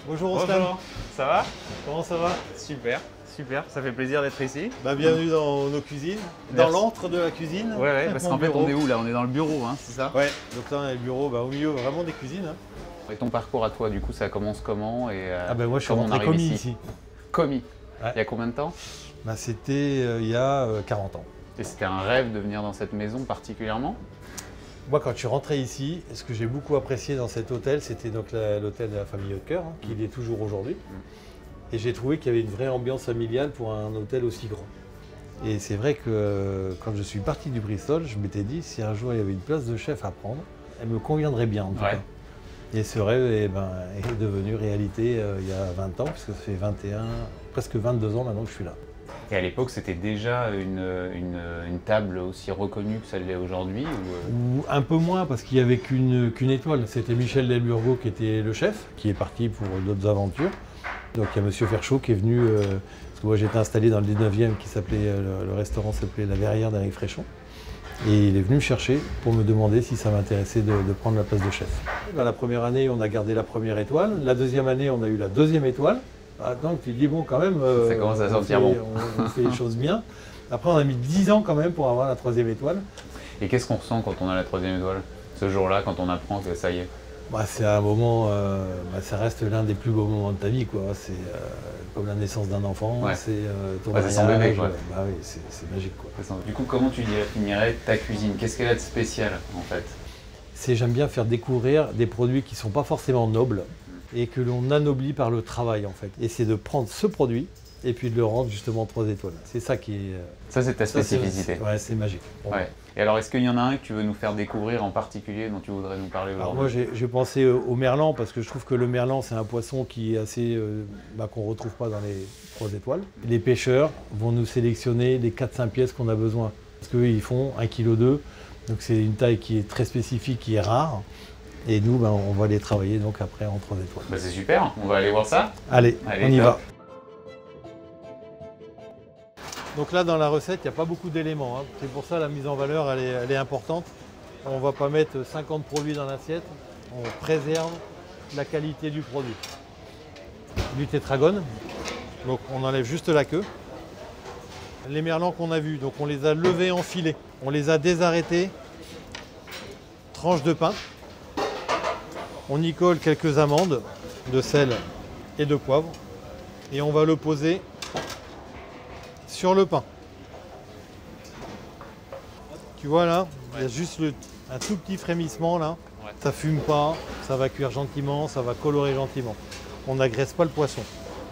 Bonjour Oslan. Bonjour, ça va? Comment ça va? Super, super, ça fait plaisir d'être ici. Bienvenue dans nos cuisines, dans l'antre de la cuisine. Ouais, parce qu'en fait on est où là? On est dans le bureau, hein, c'est ça? Ouais, donc là on a le bureau au milieu vraiment des cuisines. Hein. Et ton parcours à toi, du coup, ça commence comment et Moi je suis comment on rentré arrive commis ici. Commis? Ouais. Il y a combien de temps? C'était il y a 40 ans. Et c'était un rêve de venir dans cette maison particulièrement? Moi quand je suis rentré ici, ce que j'ai beaucoup apprécié dans cet hôtel, c'était donc l'hôtel de la famille Haute-Cœur, hein, qui y est toujours aujourd'hui. Et j'ai trouvé qu'il y avait une vraie ambiance familiale pour un hôtel aussi grand. Et c'est vrai que quand je suis parti du Bristol, je m'étais dit si un jour il y avait une place de chef à prendre, elle me conviendrait bien en tout cas. Et ce rêve est devenu réalité il y a 20 ans, puisque ça fait 21, presque 22 ans maintenant que je suis là. Et à l'époque, c'était déjà une table aussi reconnue que celle-là aujourd'hui Ou un peu moins, parce qu'il n'y avait qu'une étoile. C'était Michel Delburgo qui était le chef, qui est parti pour d'autres aventures. Donc il y a M. Ferchaud qui est venu, parce que moi j'étais installé dans le 19e, qui s'appelait, le restaurant s'appelait La Verrière d'Henri Fréchon. Et il est venu me chercher pour me demander si ça m'intéressait de prendre la place de chef. Dans la première année, on a gardé la première étoile. La deuxième année, on a eu la deuxième étoile. Donc tu te dis, bon, quand même, ça commence à sentir bon. On fait les choses bien. Après, on a mis 10 ans quand même pour avoir la troisième étoile. Et qu'est-ce qu'on ressent quand on a la troisième étoile? Ce jour-là, quand on apprend que ça y est? C'est un moment, ça reste l'un des plus beaux moments de ta vie, quoi. C'est comme la naissance d'un enfant, c'est ton mariage. C'est son bébé, quoi. Oui, c'est magique, quoi. Du coup, comment tu définirais ta cuisine? Qu'est-ce qu'elle a de spécial, en fait? J'aime bien faire découvrir des produits qui ne sont pas forcément nobles et que l'on anoblit par le travail, en fait. Et c'est de prendre ce produit et puis de le rendre justement 3 étoiles. C'est ça qui est... Ça, c'est ta spécificité. Ouais, c'est magique. Ouais. Et alors, est-ce qu'il y en a un que tu veux nous faire découvrir en particulier, dont tu voudrais nous parler aujourd'hui? Alors moi, j'ai pensé au merlan, parce que je trouve que le merlan, c'est un poisson qui est assez... qu'on ne retrouve pas dans les 3 étoiles. Les pêcheurs vont nous sélectionner les 4-5 pièces qu'on a besoin. Parce qu'eux, ils font 1,2 kg. Donc c'est une taille qui est très spécifique, qui est rare. Et nous, on va les travailler donc après en 3 étoiles. C'est super, on va aller voir ça. Allez, on y va. Donc là, dans la recette, il n'y a pas beaucoup d'éléments. Hein. C'est pour ça la mise en valeur, elle est importante. On ne va pas mettre 50 produits dans l'assiette. On préserve la qualité du produit. Du tétragone. Donc on enlève juste la queue. Les merlans qu'on a vus, donc on les a levés en filets. On les a désarrêtés. Tranches de pain. On y colle quelques amandes, de sel et de poivre. Et on va le poser sur le pain. Tu vois là, il y a juste un tout petit frémissement là. Ça fume pas, ça va cuire gentiment, ça va colorer gentiment. On n'agresse pas le poisson.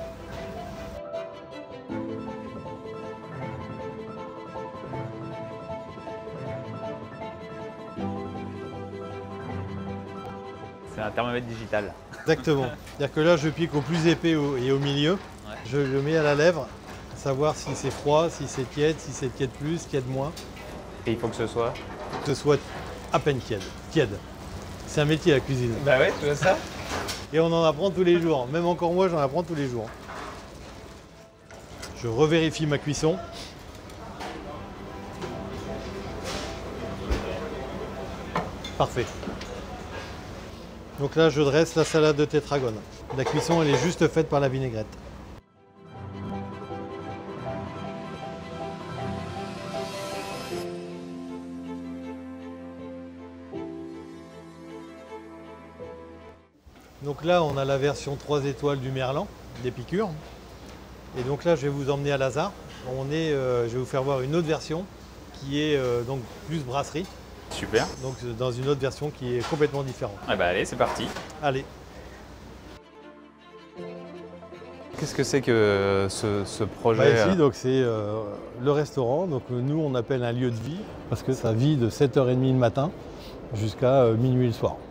C'est un thermomètre digital. Exactement. C'est-à-dire que là, je pique au plus épais et au milieu. Je le mets à la lèvre, savoir si c'est froid, si c'est tiède, si c'est tiède plus, tiède moins. Et il faut que ce soit? Que ce soit à peine tiède. Tiède. C'est un métier la cuisine. Bah ouais, tu vois ça? Et on en apprend tous les jours. Même encore moi, j'en apprends tous les jours. Je revérifie ma cuisson. Parfait. Donc là, je dresse la salade de tétragone. La cuisson, elle est juste faite par la vinaigrette. Donc là, on a la version 3 étoiles du merlan, des piqûres. Et donc là, je vais vous emmener à Lazare. Je vais vous faire voir une autre version qui est donc plus brasserie. Super. Donc dans une autre version qui est complètement différente. Allez, c'est parti. Allez. Qu'est-ce que c'est que ce projet? Ici, donc c'est le restaurant. Donc nous, on appelle un lieu de vie parce que ça vit de 7h30 le matin jusqu'à minuit le soir.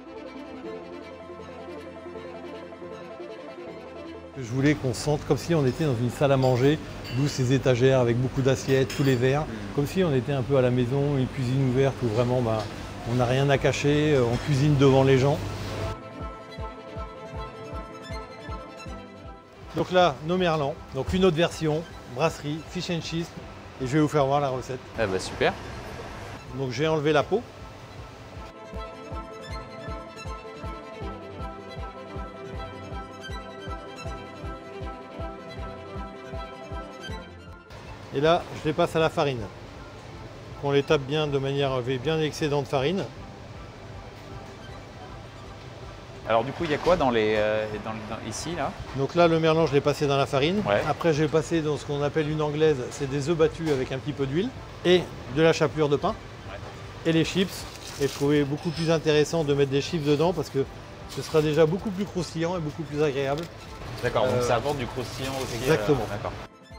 Je voulais qu'on sente comme si on était dans une salle à manger, d'où ces étagères avec beaucoup d'assiettes, tous les verres, comme si on était un peu à la maison, une cuisine ouverte où vraiment on n'a rien à cacher, on cuisine devant les gens. Donc là, nos merlans, donc une autre version, brasserie, fish and cheese, et je vais vous faire voir la recette. Super. Donc j'ai enlevé la peau. Et là, je les passe à la farine. On les tape bien de manière avec bien l'excédent de farine. Alors du coup, il y a quoi dans les, ici, là? Donc là, le merlan, je l'ai passé dans la farine. Ouais. Après, je l'ai passé dans ce qu'on appelle une anglaise. C'est des œufs battus avec un petit peu d'huile et de la chapelure de pain. Ouais. Et les chips. Et je trouvais beaucoup plus intéressant de mettre des chips dedans parce que ce sera déjà beaucoup plus croustillant et beaucoup plus agréable. D'accord, donc ça apporte du croustillant aussi. Exactement. D'accord.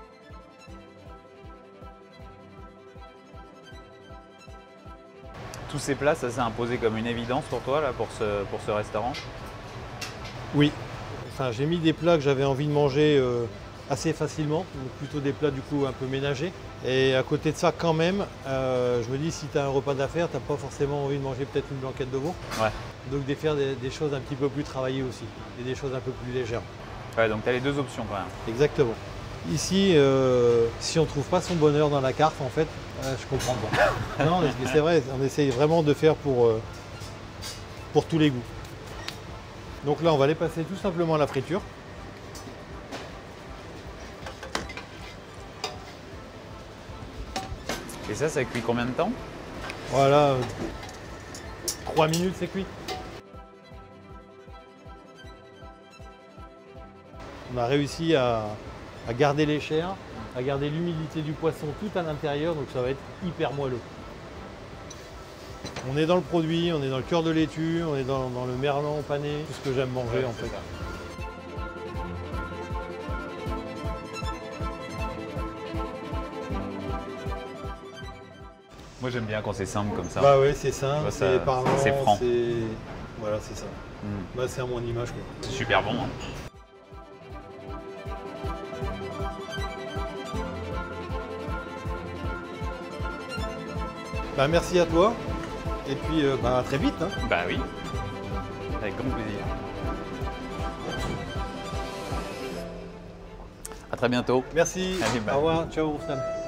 Tous ces plats, ça s'est imposé comme une évidence pour toi, là, pour ce restaurant? Oui. Enfin, j'ai mis des plats que j'avais envie de manger assez facilement, donc plutôt des plats du coup un peu ménagers. Et à côté de ça, quand même, je me dis si tu as un repas d'affaires, tu n'as pas forcément envie de manger peut-être une blanquette de veau. Ouais. Donc de faire des choses un petit peu plus travaillées aussi, et des choses un peu plus légères. Ouais, donc tu as les deux options quand même. Exactement. Ici, si on ne trouve pas son bonheur dans la carte, en fait, je comprends pas. Non, mais c'est vrai, on essaye vraiment de faire pour tous les goûts. Donc là, on va les passer tout simplement à la friture. Et ça cuit combien de temps? Voilà, 3 minutes, c'est cuit. On a réussi à garder les chairs, à garder l'humidité du poisson tout à l'intérieur, donc ça va être hyper moelleux. On est dans le produit, on est dans le cœur de laitue, on est dans le merlan pané, tout ce que j'aime manger Ouais, en fait. ça. Moi j'aime bien quand c'est simple comme ça. Bah ouais, c'est simple, vois, c'est parlant, c'est franc. Voilà, c'est ça. Bah, c'est à mon image quoi. C'est super bon. Hein. Bah, merci à toi, et puis bah, à très vite. Hein. Bah oui, avec grand plaisir. À très bientôt. Merci, Allez, bye. au revoir, ciao Stan.